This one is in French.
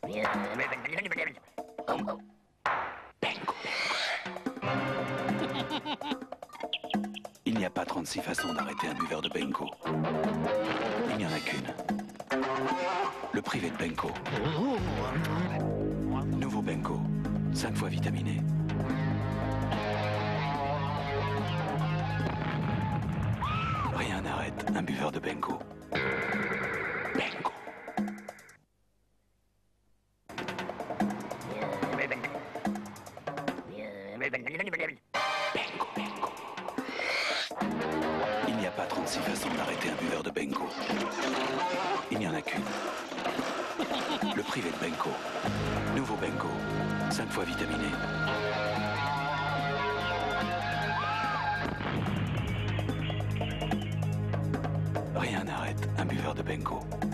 Bengo. Il n'y a pas 36 façons d'arrêter un buveur de Bengo. Il n'y en a qu'une. Le privé de Bengo. Nouveau Bengo. 5 fois vitaminé. Rien n'arrête un buveur de Bengo. Bengo. Bengo, Bengo. Il n'y a pas 36 façons d'arrêter un buveur de Bengo. Il n'y en a qu'une. Le privé de Bengo. Nouveau Bengo. 5 fois vitaminé. Rien n'arrête un buveur de Bengo.